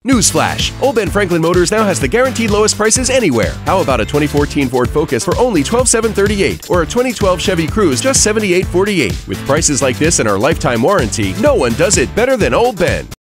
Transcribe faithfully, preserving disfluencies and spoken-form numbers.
Newsflash! Ole Ben Franklin Motors now has the guaranteed lowest prices anywhere. How about a twenty fourteen Ford Focus for only twelve thousand seven hundred thirty-eight dollars or a twenty twelve Chevy Cruze just seventy-eight forty-eight? With prices like this and our lifetime warranty, no one does it better than Ole Ben.